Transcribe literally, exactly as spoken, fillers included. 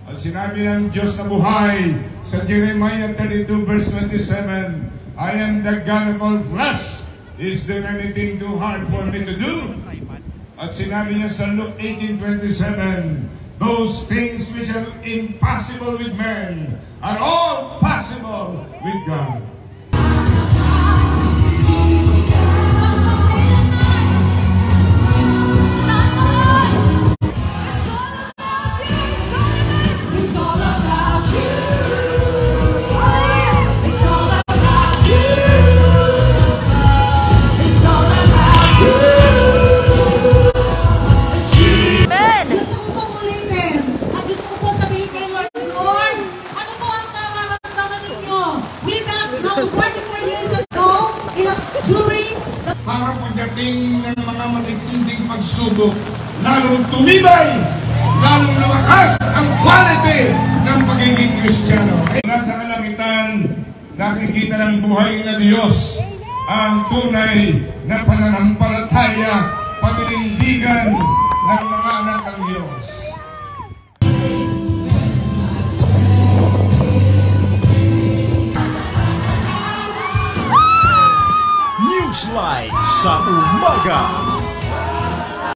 At sinabi ng Diyos na buhay sa Jeremiah thirty-two verse twenty-seven, I am the God of all flesh. Is there anything too hard for me to do? At sinabi niya sa Luke eighteen twenty-seven, those things which are impossible with men are all possible with God. Para pagdating ng mga matitinding pagsubok, lalong tumibay, lalong lumakas ang quality ng pagiging Kristiyano. Nasa kalangitan, nakikita ng buhay na Diyos ang tunay na pananampalataya, paninindigan ng mga anak ng Diyos. Slide sa Umaga.